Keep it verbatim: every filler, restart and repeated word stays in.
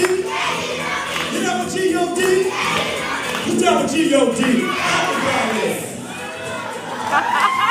You know what G O D? Who's down with G O D?